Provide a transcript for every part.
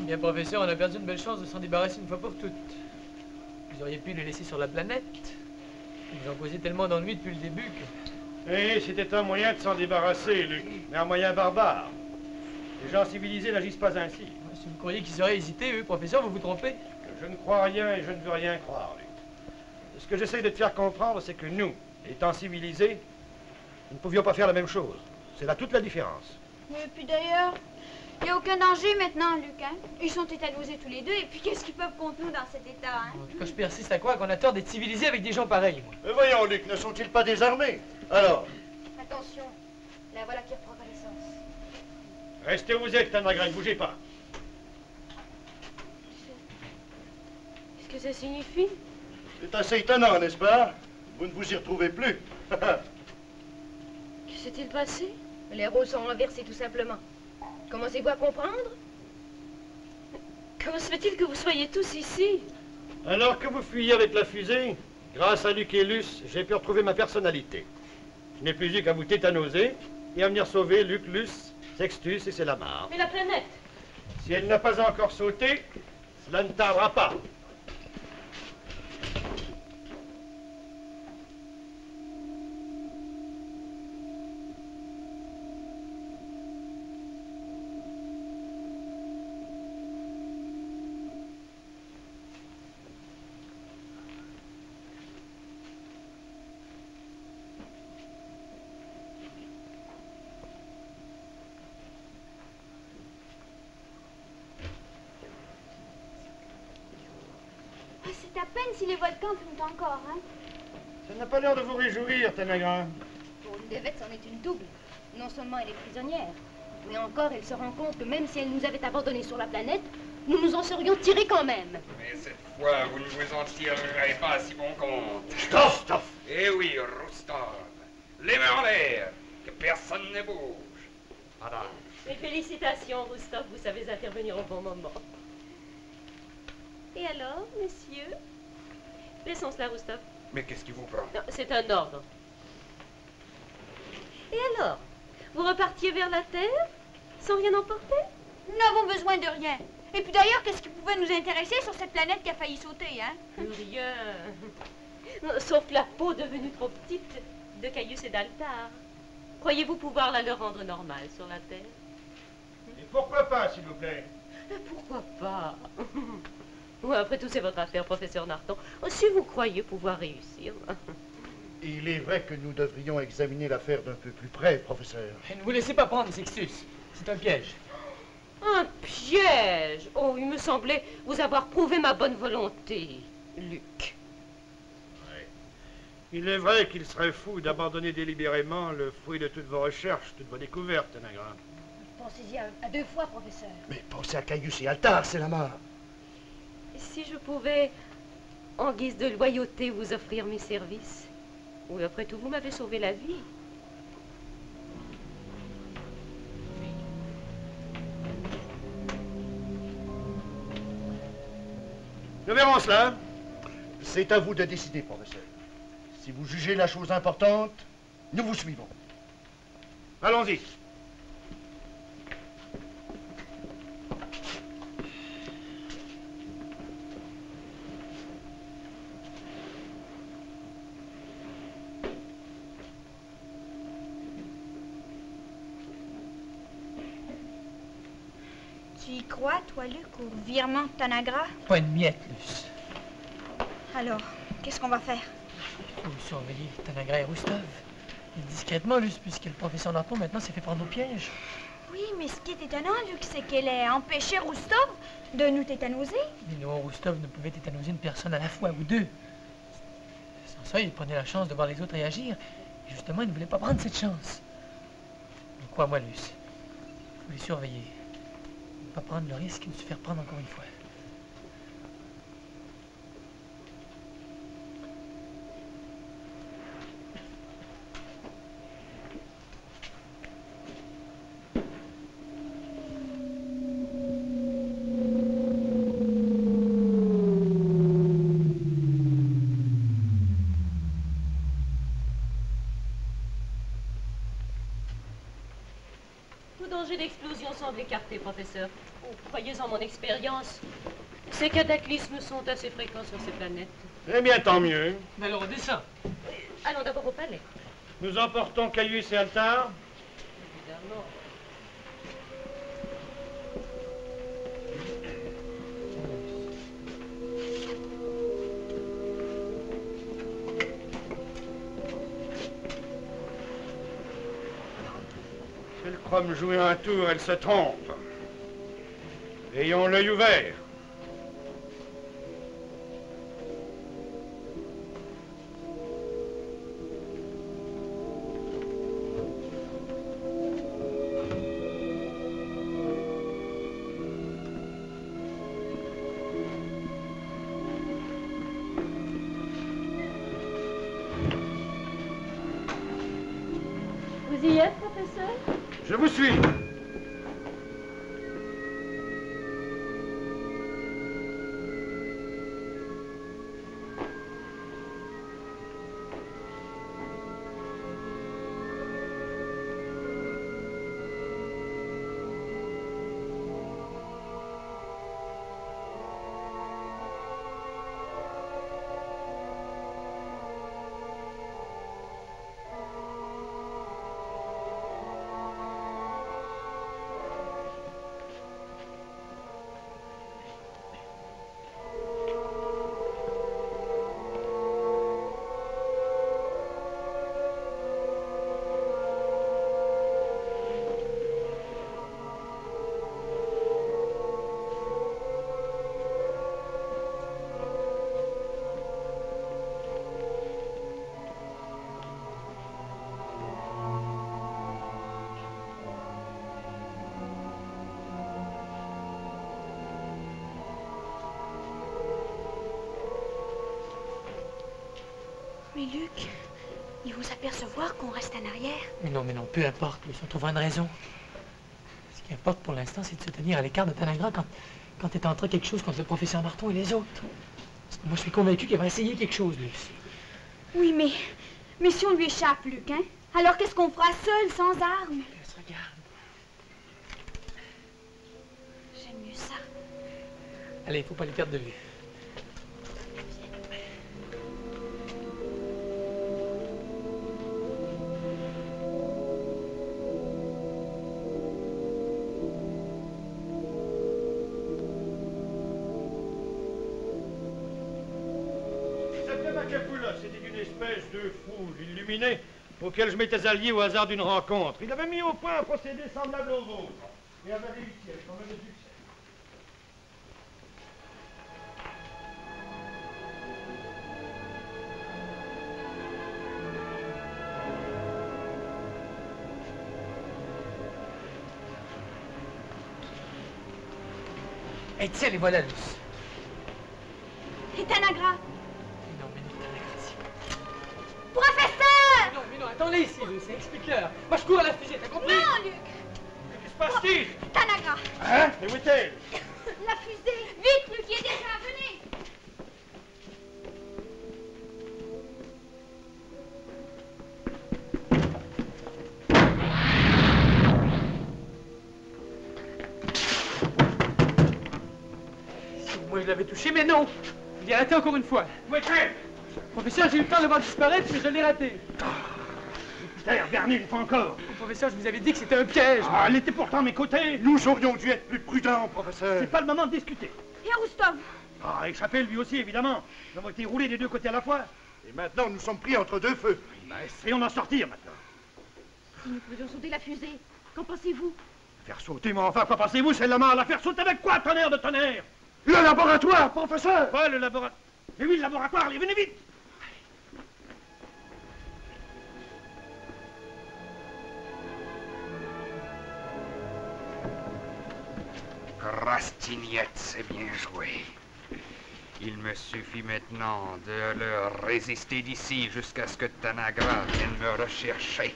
Bien, professeur, on a perdu une belle chance de s'en débarrasser une fois pour toutes. Vous auriez pu le laisser sur la planète. Ils nous ont causé tellement d'ennuis depuis le début que... Eh, c'était un moyen de s'en débarrasser, Luc, mais un moyen barbare. Les gens civilisés n'agissent pas ainsi. Si vous croyez qu'ils auraient hésité, eux, professeur, vous vous trompez. Je ne crois rien et je ne veux rien croire, Luc. Ce que j'essaie de te faire comprendre, c'est que nous, étant civilisés, nous ne pouvions pas faire la même chose. C'est là toute la différence. Et puis d'ailleurs, il n'y a aucun danger maintenant, Luc, hein? Ils sont tétanosés tous les deux, et puis qu'est-ce qu'ils peuvent contre nous dans cet état, hein? En tout cas, je persiste à croire qu'on a tort d'être civilisé avec des gens pareils, moi. Mais voyons, Luc, ne sont-ils pas désarmés? Alors? Attention, la voilà qui reprend connaissance. Restez où vous êtes, Tanagra, ne bougez pas. Qu'est-ce que ça signifie? C'est assez étonnant, n'est-ce pas? Vous ne vous y retrouvez plus. Que s'est-il passé? Les rôles sont renversés, tout simplement. Commencez-vous à comprendre? Comment se fait-il que vous soyez tous ici? Alors que vous fuyiez avec la fusée, grâce à Luc et Luce, j'ai pu retrouver ma personnalité. Je n'ai plus eu qu'à vous tétanoser et à venir sauver Luc, Luce, Sextus et Célamar. Mais la planète? Si elle n'a pas encore sauté, cela ne tardera pas. C'est à peine si les volcans font encore, hein? Ça n'a pas l'air de vous réjouir, Tanagra. Pour une défaite, c'en est une double. Non seulement elle est prisonnière, mais encore elle se rend compte que même si elle nous avait abandonnés sur la planète, nous nous en serions tirés quand même. Mais cette fois, vous ne vous en tirerez pas à si bon compte. Stop! Eh oui, Rostov. Les mains en l'air, que personne ne bouge. Voilà. Mes félicitations, Rostov, vous savez intervenir au bon moment. Et alors, messieurs? Laissons cela, Rostov. Mais qu'est-ce qui vous prend? Non, c'est un ordre. Et alors? Vous repartiez vers la Terre? Sans rien emporter? Nous n'avons besoin de rien. Et puis d'ailleurs, qu'est-ce qui pouvait nous intéresser sur cette planète qui a failli sauter, hein? Rien. Sauf la peau devenue trop petite de Caius et d'Altar. Croyez-vous pouvoir la leur rendre normale sur la Terre? Et pourquoi pas, s'il vous plaît? Pourquoi pas? Ouais, après tout, c'est votre affaire, professeur Narton. Si vous croyez pouvoir réussir. Il est vrai que nous devrions examiner l'affaire d'un peu plus près, professeur. Et ne vous laissez pas prendre, Sextus. C'est un piège. Un piège? Oh, il me semblait vous avoir prouvé ma bonne volonté, Luc. Il est vrai qu'il serait fou d'abandonner délibérément le fruit de toutes vos recherches, toutes vos découvertes, Tanagra. Pensez-y à deux fois, professeur. Mais pensez à Caius et Altar, c'est la mort. Si je pouvais, en guise de loyauté, vous offrir mes services. Oui, après tout, vous m'avez sauvé la vie. Nous verrons cela. C'est à vous de décider, professeur. Si vous jugez la chose importante, nous vous suivons. Allons-y. Tu y crois, toi, Luc, au virement de Tanagra? Pas une miette, Luce. Alors, qu'est-ce qu'on va faire? Il faut surveiller Tanagra et Rostov. Et discrètement, Luce, puisque le professeur Narton, maintenant, s'est fait prendre au piège. Oui, mais ce qui est étonnant, Luc, c'est qu'elle ait empêché Rostov de nous tétanoser. Mais non, Rostov ne pouvait tétanoser une personne à la fois, ou deux. Sans ça, il prenait la chance de voir les autres réagir. Et justement, il ne voulait pas prendre cette chance. Mais crois-moi, Luce, il faut les surveiller. Ne pas prendre le risque de se faire prendre encore une fois. Tout danger d'explosion semble écarté, professeur. Oh, croyez en mon expérience, ces cataclysmes sont assez fréquents sur ces planètes. Eh bien, tant mieux. Mais alors on descend. Allons d'abord au palais. Nous emportons Caius et Altar. Évidemment. Si elle croit me jouer un tour, elle se trompe. Ayons l'œil ouvert. Vous y êtes, professeur? Je vous suis. Mais Luc, ils vont s'apercevoir qu'on reste en arrière. Mais non, peu importe, Luce, on trouvera une raison. Ce qui importe pour l'instant, c'est de se tenir à l'écart de Tanagra quand est entré quelque chose contre le professeur Marton et les autres. Parce que moi, je suis convaincu qu'elle va essayer quelque chose, Luce. Oui, mais si on lui échappe, Luc, hein? Alors qu'est-ce qu'on fera seul, sans armes? Elle se regarde. J'aime mieux ça. Allez, il faut pas les perdre de vue. C'était une espèce de fou illuminé auquel je m'étais allié au hasard d'une rencontre. Il avait mis au point un procédé semblable au vôtre et avait réussi avec pas mal de succès. Hey, tiens, les voilà, Luce. Et Tanagra? Mais non, Tanagra, ici. Professeur! Mais non, attends-les ici, Luce, explique-leur. Moi, je cours à la fusée, t'as compris? Non, Luc! Qu'est-ce qui se passe-t-il? Tanagra! Hein? Mais où est-elle? La fusée! Vite, Luc, il est déjà venu! Moi, je l'avais touché, mais non. Je l'ai raté encore une fois. Où est-elle? Professeur, j'ai eu le temps de le voir disparaître, mais je l'ai raté. Putain, regardez une fois encore. Professeur, je vous avais dit que c'était un piège. Ah, elle était pourtant à mes côtés. Nous aurions dû être plus prudents, professeur. C'est pas le moment de discuter. Et Roustov? Ah, échappé lui aussi, évidemment. Nous avons été roulés des deux côtés à la fois. Et maintenant, nous sommes pris entre deux feux. Ben, essayons d'en sortir maintenant. Si nous pouvions sauter la fusée, qu'en pensez-vous? Faire sauter, mais enfin, quoi pensez-vous, c'est la mort. La faire sauter avec quoi, tonnerre de tonnerre? Le laboratoire, professeur! Pas le laboratoire. Mais oui, le laboratoire, allez, venez vite! Rastignac, c'est bien joué. Il me suffit maintenant de leur résister d'ici jusqu'à ce que Tanagra vienne me rechercher.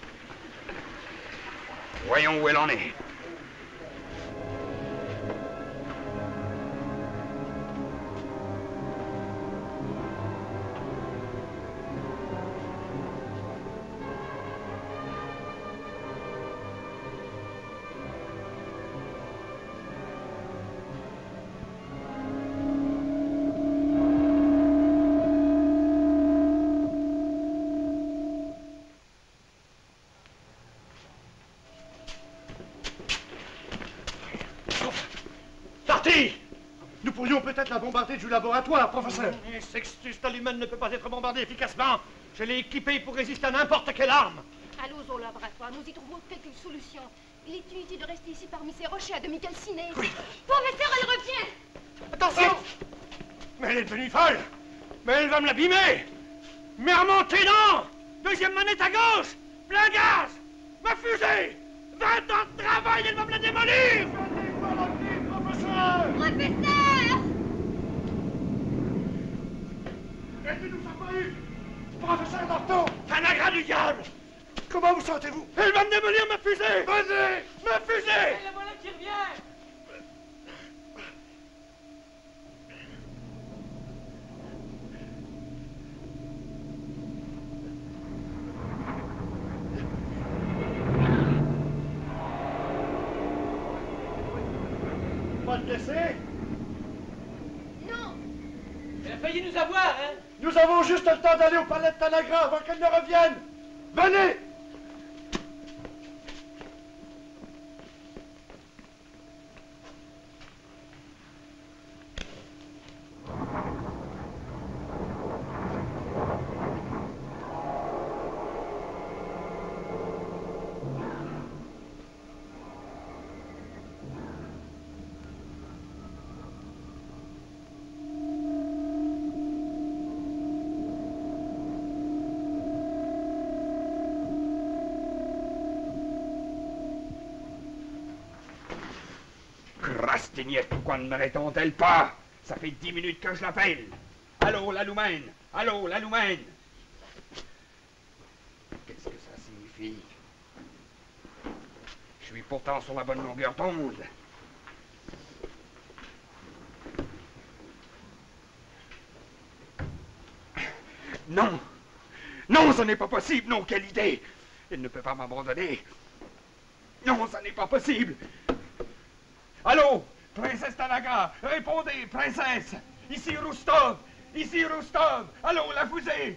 Voyons où elle en est. pourrions peut-être la bombarder du laboratoire, professeur. Mais Sextus Talumène ne peut pas être bombardé efficacement. Je l'ai équipé pour résister à n'importe quelle arme. Allons au laboratoire, nous y trouvons quelque solution. Il est inutile de rester ici parmi ces rochers à demi calcinés. Oui. Professeur, elle revient! Attention! Mais elle est devenue folle! Mais elle va me l'abîmer! Mais remontez, non! Deuxième manette à gauche! Plein gaz! Ma fusée! 20 ans de travail, elle va me la démolir! Professeur! Professeur! Elle ne nous a pas eu! Professeur Norton! Tanagra du diable! Comment vous sentez-vous? Elle va me démolir ma fusée! Venez! Ma fusée! La voilà qui revient! Pas le laisser? Non! Elle a failli nous avoir, hein? Nous avons juste le temps d'aller au palais de Tanagra avant qu'elle ne revienne! Venez! Rastignac, pourquoi ne me répond-elle pas? Ça fait 10 minutes que je l'appelle. Allô, la Loumaine? Allô, la Loumaine? Qu'est-ce que ça signifie? Je suis pourtant sur la bonne longueur d'onde. Non! Non, ce n'est pas possible! Non, quelle idée! Elle ne peut pas m'abandonner. Non, ça n'est pas possible! Allô, princesse Tanagra, répondez, princesse! Ici Roustov! Ici Roustov! Allô, la fusée!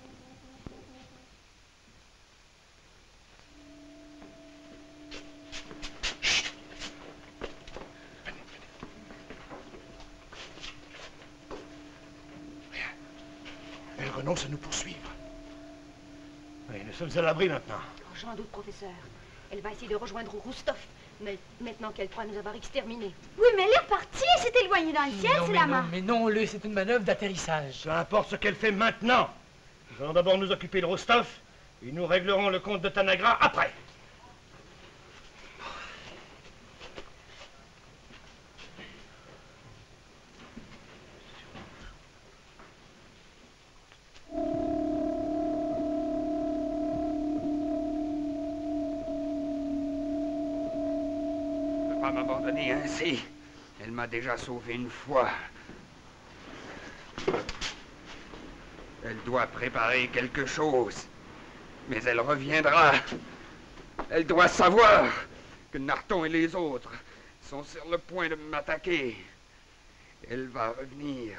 Elle renonce à nous poursuivre. Oui, nous sommes à l'abri maintenant. J'en doute, professeur. Elle va essayer de rejoindre Roustov, mais maintenant qu'elle croit nous avoir exterminés. Oui, mais elle est repartie, elle s'est éloignée dans le ciel, Non, c'est mais la non, main. mais non, c'est une manœuvre d'atterrissage. Peu importe ce qu'elle fait maintenant. Nous allons d'abord nous occuper de Rostov et nous réglerons le compte de Tanagra après. Ne peut pas m'abandonner ainsi. Elle m'a déjà sauvé une fois. Elle doit préparer quelque chose. Mais elle reviendra. Elle doit savoir que Narton et les autres sont sur le point de m'attaquer. Elle va revenir.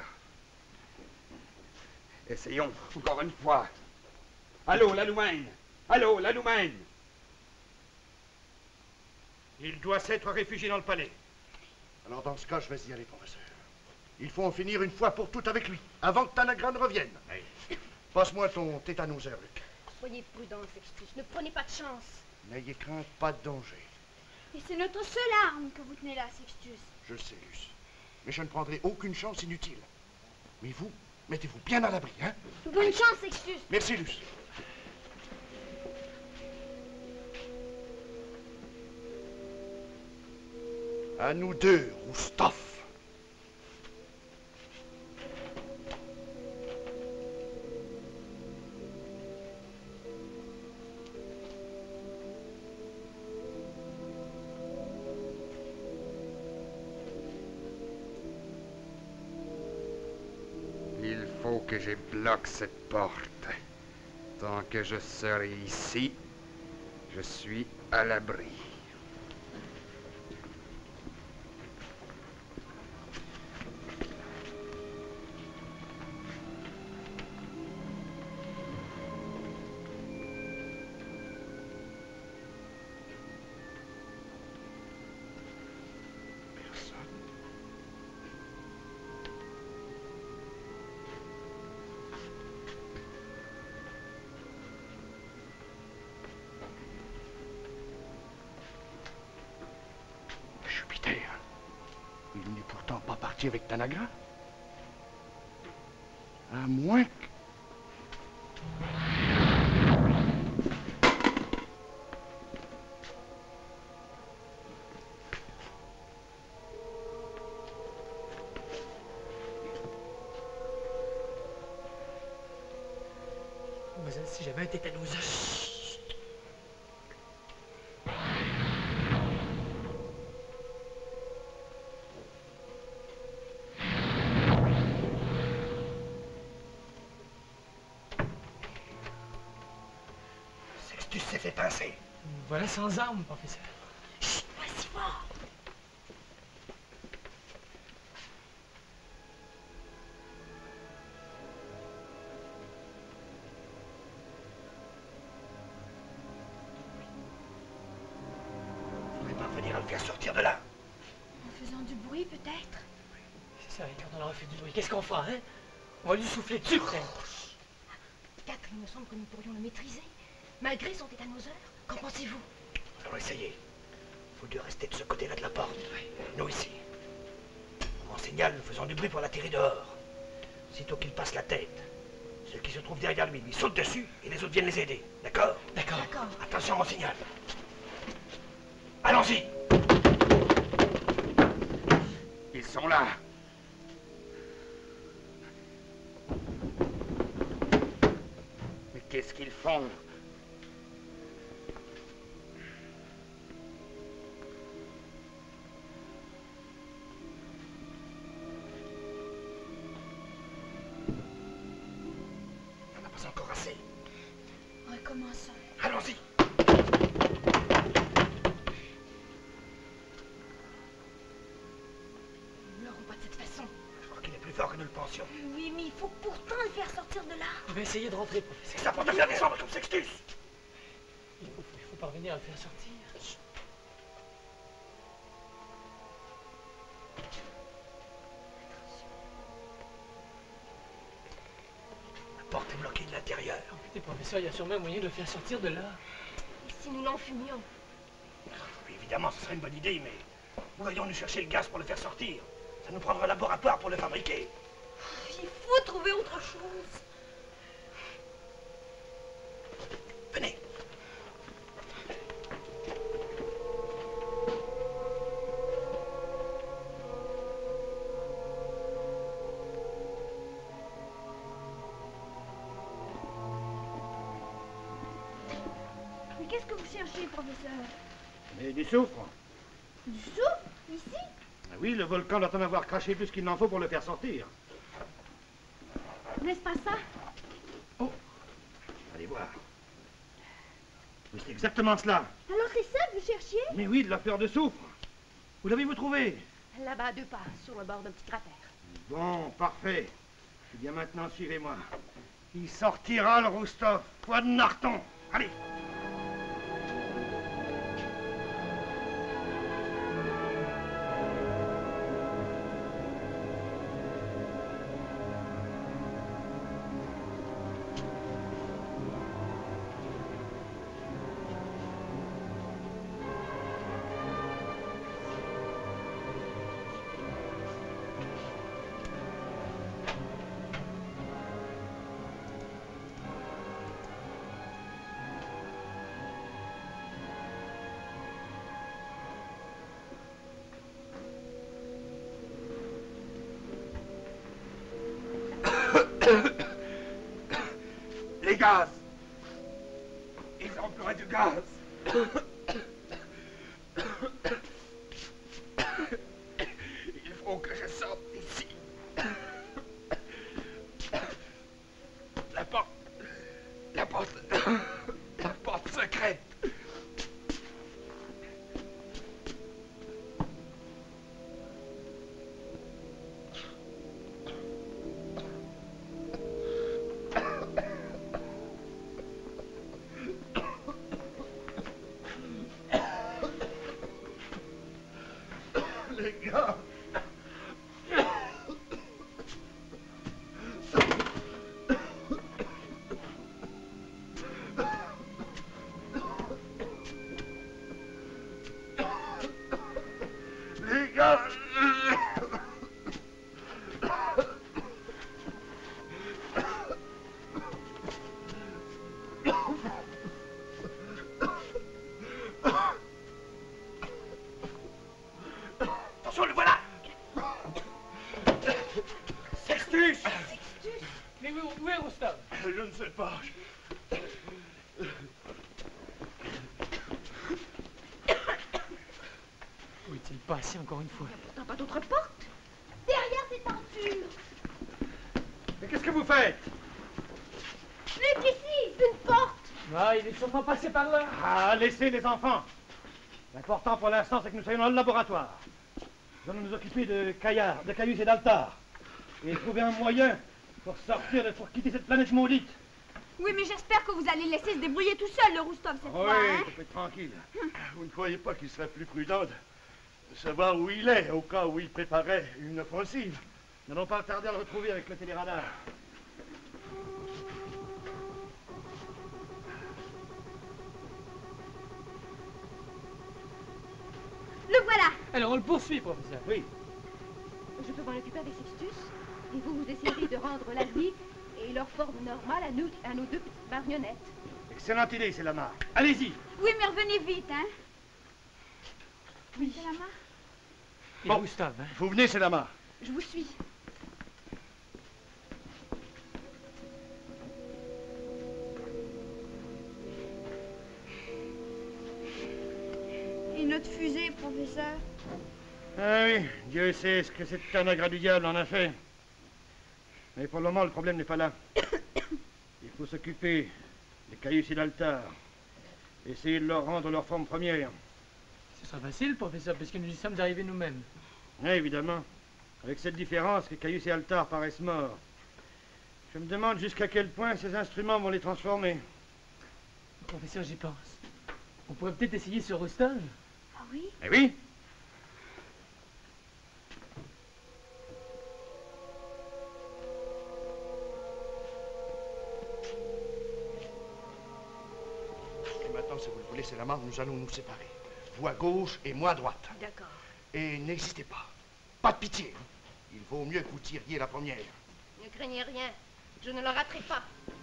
Essayons encore une fois. Allô, la Loumaine! Allô, la Loumaine! Il doit s'être réfugié dans le palais. Alors dans ce cas, je vais y aller, professeur. Il faut en finir une fois pour toutes avec lui, avant que Tanagra ne revienne. Oui. Passe-moi ton tétanoseur, Luc. Soyez prudent, Sextus. Ne prenez pas de chance. N'ayez crainte, pas de danger. Et c'est notre seule arme que vous tenez là, Sextus. Je sais, Luce. Mais je ne prendrai aucune chance inutile. Mais vous, mettez-vous bien à l'abri, hein? Bonne chance, Sextus. Merci, Luce. À nous deux, Roustov. Il faut que je bloque cette porte. Tant que je serai ici, je suis à l'abri. parti avec Tanagra? À moins que... Mademoiselle, si j'avais un tétanos... Sextus s'est fait pincer. Voilà sans armes, professeur. Chut, pas si fort. Vous pourrez parvenir à le faire sortir de là. En faisant du bruit, peut-être? C'est ça, et quand on aura fait du bruit, qu'est-ce qu'on fera, hein? On va lui souffler dessus, peut-être. Quatre, il me semble que nous pourrions le maîtriser. Malgré son tétanoseur, qu'en pensez-vous? Allons essayer. Vous deux restez de ce côté-là de la porte. Nous ici. On m'en signale, nous faisons du bruit pour l'attirer dehors. Sitôt qu'il passe la tête, ceux qui se trouvent derrière lui sautent dessus et les autres viennent les aider. D'accord? D'accord. Attention à mon signal. Allons-y. Ils sont là. Mais qu'est-ce qu'ils font? Il n'y en a pas encore assez. Recommençons. Allons-y. Nous n'aurons pas de cette façon. Je crois qu'il est plus fort que nous le pensions. Oui, mais il faut pourtant le faire sortir de là. Je vais essayer de rentrer, professeur. C'est ça pour te faire descendre comme Sextus. Il faut parvenir à le faire sortir. Chut. La porte est bloquée de l'intérieur. Écoutez, professeur, il y a sûrement un moyen de le faire sortir de là. Et si nous l'enfumions? Oui, évidemment, ce serait une bonne idée, mais où allions-nous chercher le gaz pour le faire sortir? Ça nous prendra un laboratoire pour le fabriquer. Il faut trouver autre chose. Venez. Mais qu'est-ce que vous cherchez, professeur? Mais du soufre. Du souffle? Ici? Ah oui, le volcan doit en avoir craché plus qu'il n'en faut pour le faire sortir. N'est-ce pas ça? Allez voir. Oui, c'est exactement cela. Alors c'est ça que vous cherchiez? Mais oui, de la fleur de soufre. Où l'avez-vous trouvé? Là-bas, à 2 pas, sur le bord d'un petit cratère. Bon, parfait. Eh bien maintenant, suivez-moi. Il sortira le Roustov. Poids de Narton. Allez. Les gaz. Ils emploient du gaz. Il faut que je sorte d'ici. La porte secrète. Les gars. Les gars. pas assez encore une fois. Il n'y a pourtant pas d'autre porte. Derrière cette tenture. Mais qu'est-ce que vous faites? Luc, ici, une porte. Ah, il est sûrement passé par là. Ah, laissez les enfants. L'important pour l'instant, c'est que nous soyons dans le laboratoire. Nous allons nous occuper de Caillard, de Caius et d'Altar. Et trouver un moyen pour sortir, pour quitter cette planète maudite. Oui, mais j'espère que vous allez laisser se débrouiller tout seul, le Roustov, cette fois, hein? Tu peux être tranquille. Vous ne croyez pas qu'il serait plus prudent de savoir où il est, au cas où il préparait une offensive? Nous n'allons pas tarder à le retrouver avec le téléradar. Le voilà! Alors on le poursuit, professeur. Oui. Je peux m'en occuper avec Sextus. Et vous essayerez de rendre la vie et leur forme normale à nos deux petites marionnettes. Excellente idée, c'est la marque. Allez-y. Oui, mais revenez vite, hein? Oui. C'est la main? Et Bon. Gustave, hein? Vous venez, c'est la marque. Je vous suis. Et notre fusée, professeur? Ah oui, Dieu sait ce que cette tanagra du diable en a fait. Mais pour le moment, le problème n'est pas là. Il faut s'occuper des Caius et d'Altar. Essayer de leur rendre leur forme première. Ce sera facile, professeur, puisque nous y sommes arrivés nous-mêmes. Oui, évidemment. Avec cette différence que Caius et Altar paraissent morts. Je me demande jusqu'à quel point ces instruments vont les transformer. Professeur, j'y pense. On pourrait peut-être essayer sur Rostov. Ah oui? Eh oui. Et maintenant, si vous le voulez, c'est la marque, nous allons nous séparer. Vous à gauche et moi à droite. D'accord. Et n'hésitez pas. Pas de pitié. Il vaut mieux que vous tiriez la première. Ne craignez rien. Je ne le raterai pas.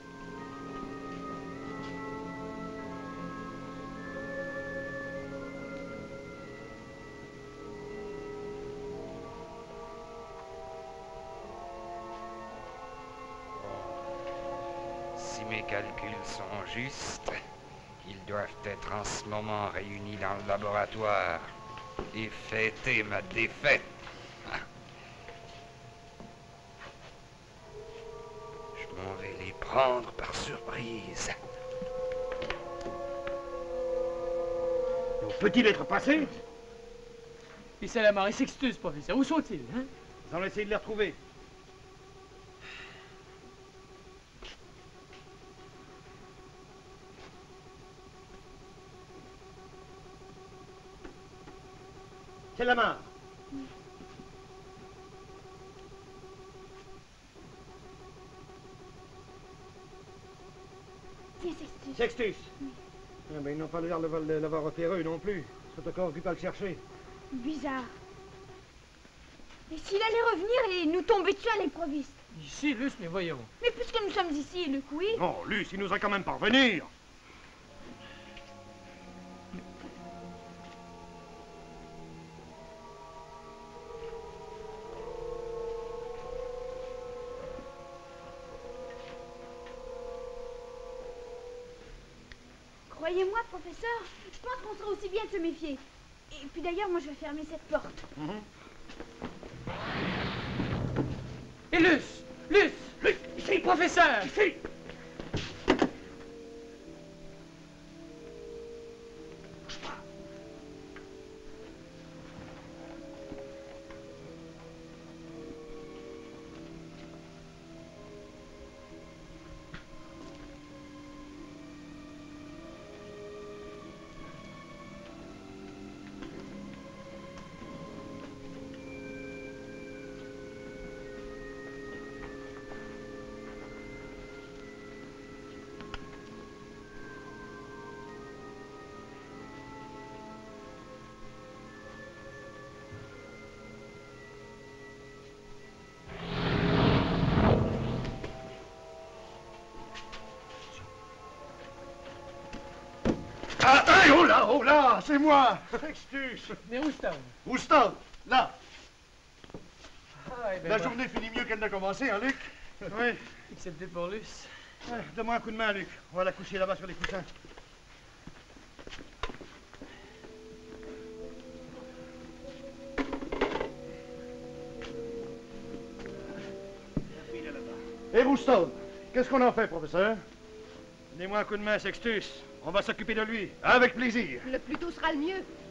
Si mes calculs sont justes, ils doivent être en ce moment réunis dans le laboratoire et fêter ma défaite. Je m'en vais les prendre par surprise. Donc, peut-il être passé? Et Salamar et Sextus, professeur, où sont-ils, hein? Nous allons essayer de les retrouver. C'est la main. Tiens, Sextus. Sextus. Ah, ben, ils n'ont pas l'air de l'avoir repéré eux non plus. Ils sont encore occupés à le chercher. Bizarre. Et s'il allait revenir et nous tomber dessus à l'improviste? Ici, Luce, mais voyons. Mais puisque nous sommes ici, Luc, oui? Non, Luce, il nous a quand même parvenir. Croyez-moi, professeur, je pense qu'on serait aussi bien de se méfier. Et puis d'ailleurs, moi je vais fermer cette porte. Et Luce! Luce! Luce, ici, Professeur! ici. Ah, hey, oh là, c'est moi, Sextus. Mais Gustave? Gustave, là. Ah, eh ben, La bah, journée finit mieux qu'elle n'a commencé, hein, Luc? Oui. excepté pour Luce. Ouais, donne-moi un coup de main, Luc. On va la coucher là-bas sur les coussins. Et Rouston, qu'est-ce qu'on en fait, professeur? Donnez-moi un coup de main, Sextus. On va s'occuper de lui, avec plaisir. Le plus tôt sera le mieux.